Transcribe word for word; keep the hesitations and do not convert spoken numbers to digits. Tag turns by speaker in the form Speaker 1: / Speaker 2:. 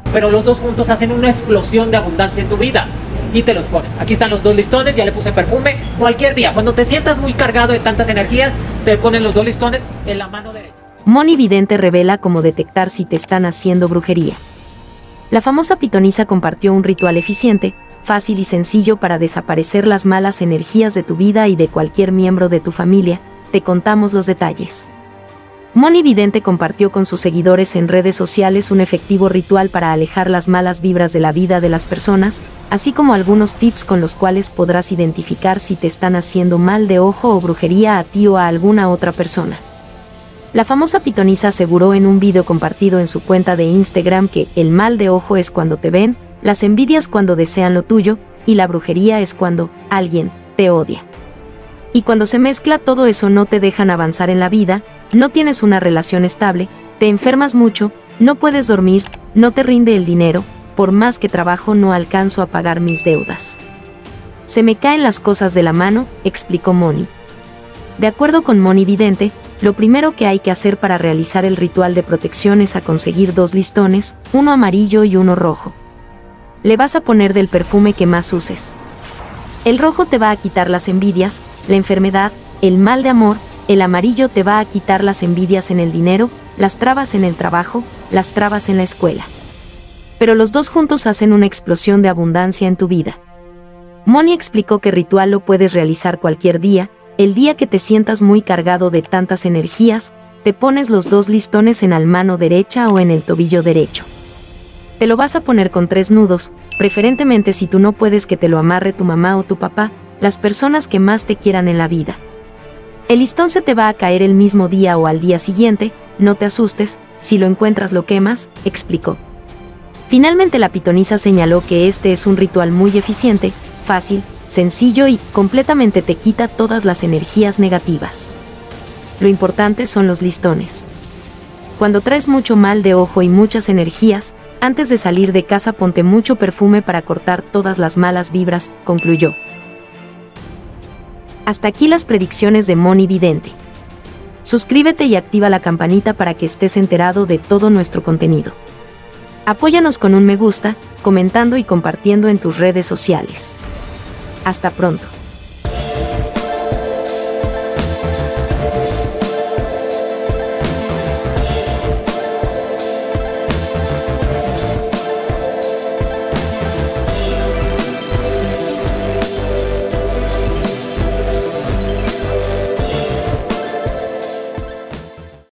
Speaker 1: pero los dos juntos hacen una explosión de abundancia en tu vida. Y te los pones. Aquí están los dos listones, ya le puse perfume. Cualquier día, cuando te sientas muy cargado de tantas energías, te ponen los dos listones en la mano derecha.
Speaker 2: Moni Vidente revela cómo detectar si te están haciendo brujería. La famosa pitonisa compartió un ritual eficiente, fácil y sencillo para desaparecer las malas energías de tu vida y de cualquier miembro de tu familia. Te contamos los detalles. Moni Vidente compartió con sus seguidores en redes sociales un efectivo ritual para alejar las malas vibras de la vida de las personas, así como algunos tips con los cuales podrás identificar si te están haciendo mal de ojo o brujería a ti o a alguna otra persona. La famosa pitonisa aseguró en un video compartido en su cuenta de Instagram que el mal de ojo es cuando te ven, las envidias cuando desean lo tuyo, y la brujería es cuando alguien te odia. Y cuando se mezcla todo eso no te dejan avanzar en la vida, no tienes una relación estable, te enfermas mucho, no puedes dormir, no te rinde el dinero, por más que trabajo no alcanzo a pagar mis deudas. Se me caen las cosas de la mano, explicó Moni. De acuerdo con Moni Vidente, lo primero que hay que hacer para realizar el ritual de protección es a conseguir dos listones, uno amarillo y uno rojo. Le vas a poner del perfume que más uses. El rojo te va a quitar las envidias, la enfermedad, el mal de amor, el amarillo te va a quitar las envidias en el dinero, las trabas en el trabajo, las trabas en la escuela. Pero los dos juntos hacen una explosión de abundancia en tu vida. Moni explicó que ritual lo puedes realizar cualquier día, el día que te sientas muy cargado de tantas energías, te pones los dos listones en la mano derecha o en el tobillo derecho. Te lo vas a poner con tres nudos, preferentemente si tú no puedes que te lo amarre tu mamá o tu papá, las personas que más te quieran en la vida. El listón se te va a caer el mismo día o al día siguiente, no te asustes, si lo encuentras lo quemas, explicó. Finalmente la pitonisa señaló que este es un ritual muy eficiente, fácil, sencillo y completamente te quita todas las energías negativas. Lo importante son los listones. Cuando traes mucho mal de ojo y muchas energías, antes de salir de casa ponte mucho perfume para cortar todas las malas vibras, concluyó. Hasta aquí las predicciones de Moni Vidente. Suscríbete y activa la campanita para que estés enterado de todo nuestro contenido. Apóyanos con un me gusta, comentando y compartiendo en tus redes sociales. Hasta pronto.